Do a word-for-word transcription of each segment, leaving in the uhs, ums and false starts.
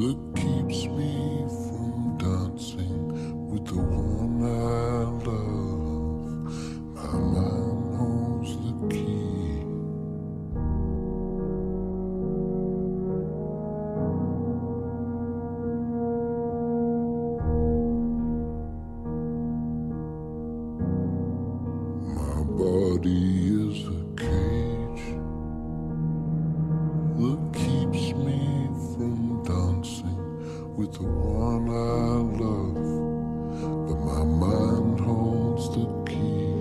that keeps me from dancing with the one I love. My mind holds the key. My body is a cage that keeps me from dancing with the one I love, but my mind holds the key.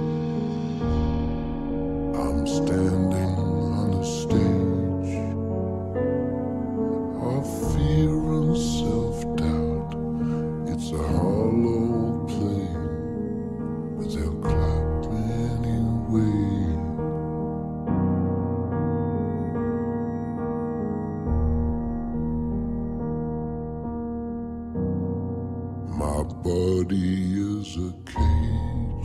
I'm standing on a stage of fear and self-doubt. It's a hollow play, but they'll clap anyway. My body is a cage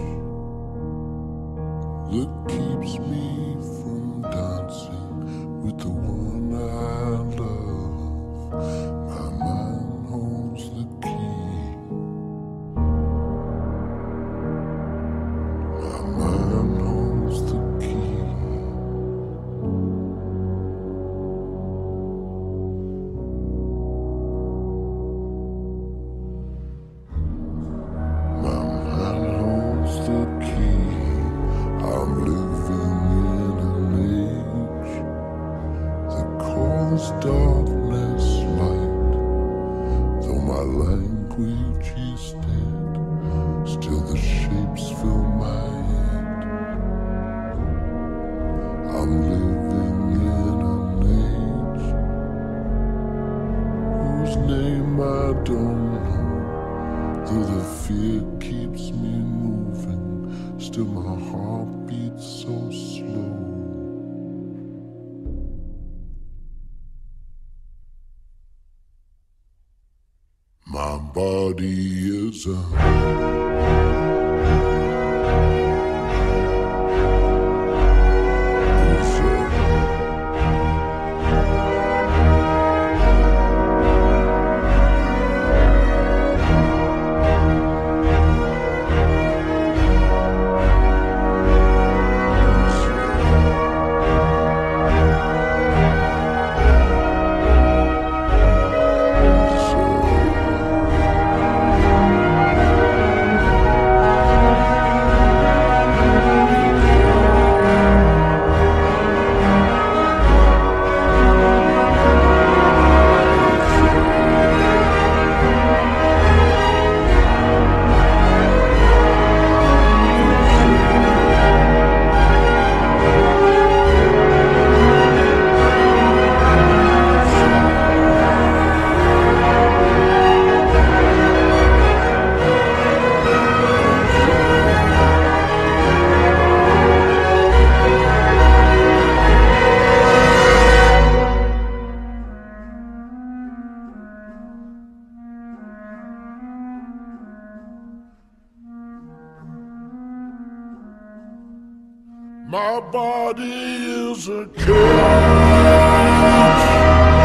that keeps me from dancing with the one I love. My mind holds the key. My mind holds the key. My mind holds the key. I'm living in an age that calls darkness light. Though my language is dead, still the shapes fill my head. I'm living in an age whose name I don't know. Though the fear keeps me moving, still my heart beats so slow. My body is a My body is a cage